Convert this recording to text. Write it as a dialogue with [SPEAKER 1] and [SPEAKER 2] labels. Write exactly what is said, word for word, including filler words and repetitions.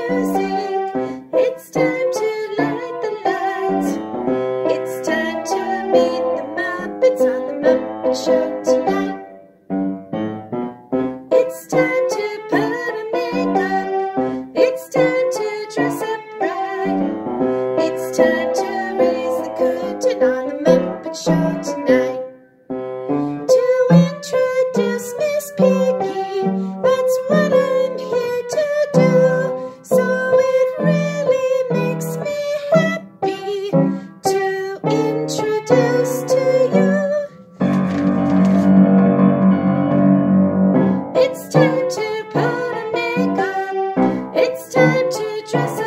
[SPEAKER 1] music. It's time to light the lights. It's time to meet the Muppets on the Muppet Show tonight. It's time to put on makeup. It's time to dress up right. It's time to raise the curtain on the Muppet Show tonight. To introduce Miss Piggy, that's what I'm here to do. So it really makes me happy to introduce to you. It's time to put on makeup. It's time to dress up.